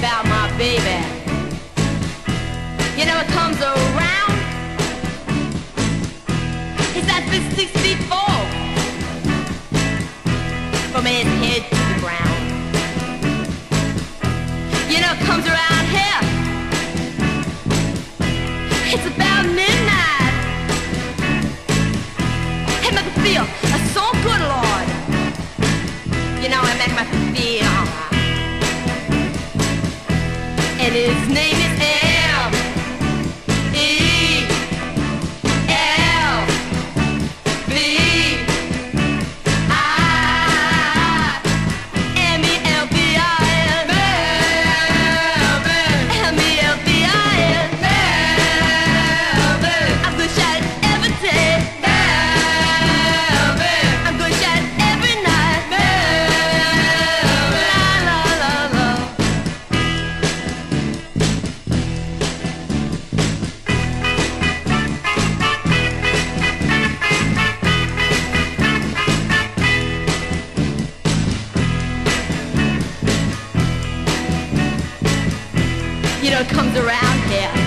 about my baby. You know it comes around. He's at 6'4" from his head to the ground. You know it comes around here. It's about midnight. It makes me feel so good, Lord. You know it makes me feel alright. And his name is you know, it comes around here.